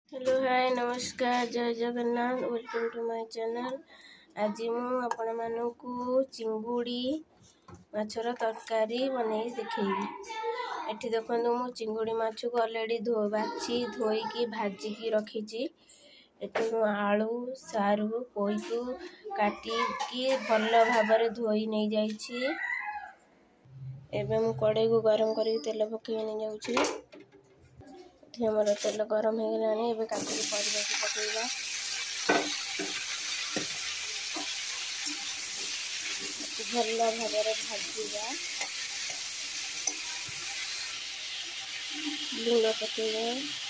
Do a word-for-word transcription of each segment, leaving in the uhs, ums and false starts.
Hello hi नमस्कार जय Jagannath welcome to my channel. आज मु आपण मानकु चिंगुड़ी माछर तरकारी बनै देखैबी। एठी देखंतु मु चिंगुड़ी माछ को ऑलरेडी धो बाछि धोईकी भाजिकी रखिछि। एठी मु आलू सारू पोई को काटी की भल्ल भाबरे धोई नै जाइछि। एबे मु कड़ाई को गरम करी तेल पकेइ नै जाउछि। हमारा तेल गरम हो गलानी एबे काटिक परिबा को पकेइबा। भल्ला भाबरे भाजिबा लूण पकेइबा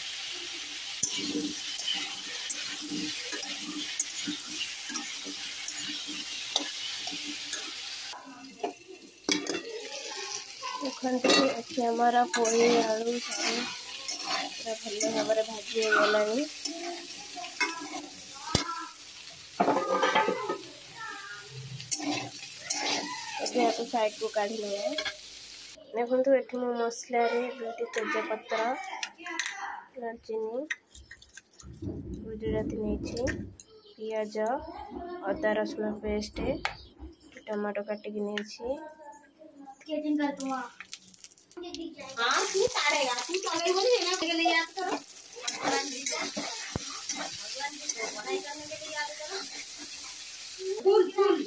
एठी हमारा पोई आलू सारू भल्ला भाबरे भाजी हो गलानी। एबे साइड को काढ़ी लेबा। देखंतु एठी मो मसला रे दुटी तेजपत्र दालचीनी गुजराती नेछि पियाज अदा रसुण पेस्ट टमाटो काटी की नेछि। स्केटिंग कर तू हां तू तारेगा तू चले बोली ना के लिए याद करो भगवान जी को भगवान जी को बनाई करने के लिए याद करो। फूल फूल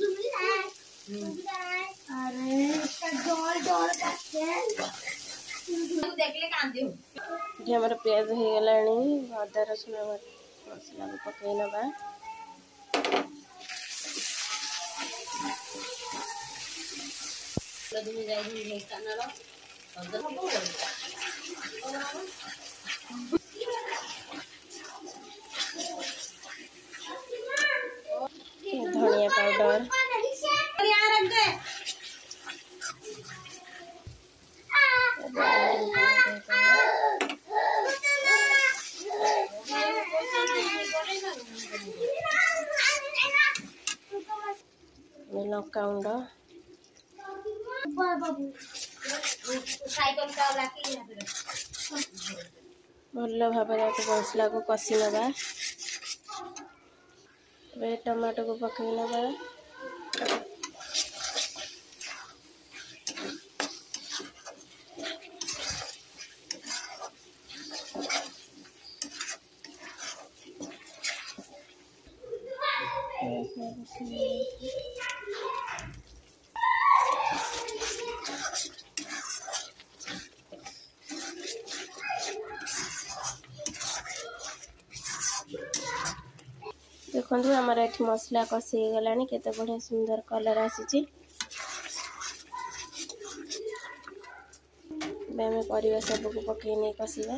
अरे इसका डोल डोल करके तू देख ले कांदे हो जे हमर प्याज हो गलानी। अदा रसुण मसला को पकाई नबा। लदमी जाई दी कानालो धनिया पाउडर लंका गुंड भल भाव मसला को कषि नबा। टमाटो को पकई नबा। देखो आमर ये मसला कषि गलानी केते बढ़िया सुंदर कलर आसी। आम परिवा सब को पकई नहीं कषिबा।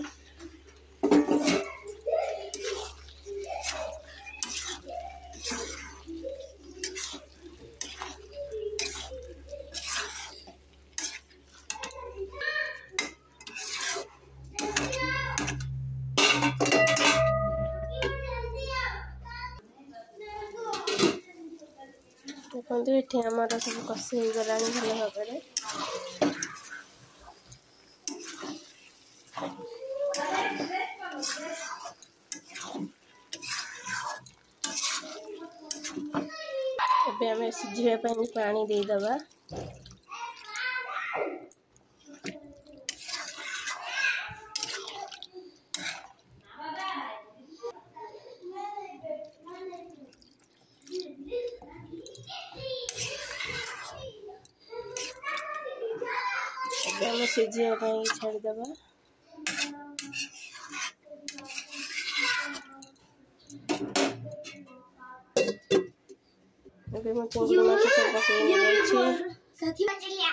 देखो ये आमर सब कषि हो गला भल भाव। एबे हमें सिझे पानी दे दबा। एबे सिझे छाड़ी दबा। एबे मो चिंगुड़ी माछ सब पकई जाछि।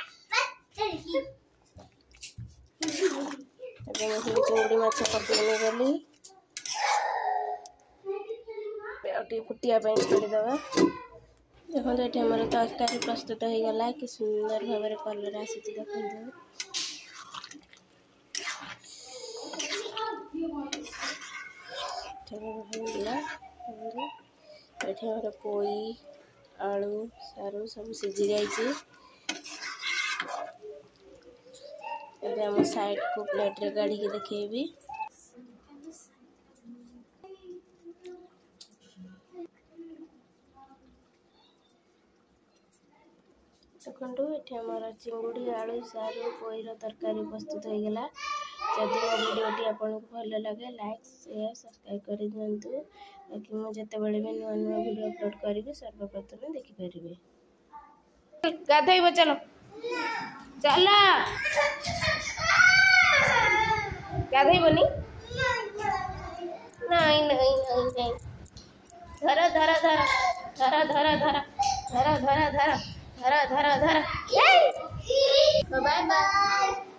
एबे मो चिंगुड़ी माछ पकई नै गली। बेटी फुटिया पे छाड़ी दबा। देखो ये हमारे तरकारी प्रस्तुत हो गला कि सुंदर भाव कलर आसी। देखो हमारे पोई आलू सारू सब सिझी जाइए। साइड को प्लेट रे गाड़ी के देखेबी। देखु ये आमर चिंगुड़ी आलू सारू पोईर तरकारी प्रस्तुत हो गला। जदि मो वीडियोटी आपको भल लगे लाइक शेयर सब्सक्राइब कर दिंतु ताकि मुझे भी नुआ नुआ वीडियो अपलोड करी सर्वप्रथम देखिपारे। गाधोब चलो चल गाधोबनी नहीं नहीं नहीं नहीं धर धर धर धर धर धर धर धर धर धर धर धर बाय बाय।